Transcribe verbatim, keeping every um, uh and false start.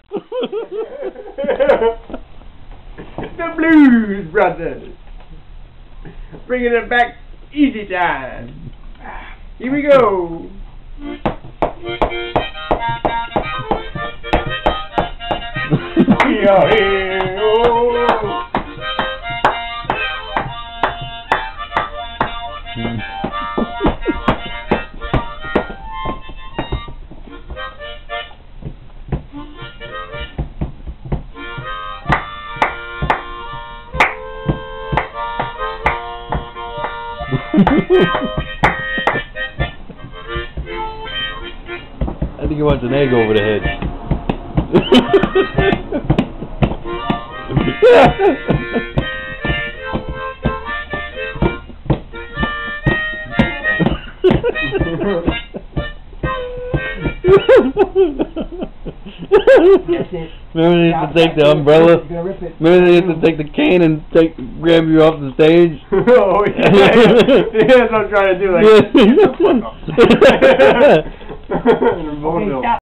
The Blues Brothers. Bringing it back easy time. Here we go. We are here. Oh. I think he wants an egg over the head. That's it. Remember they used to take the umbrella? Remember they used to take the cane and take grab you off the stage? Oh yeah, that's what I'm trying to do. Like, Yeah. okay, stop.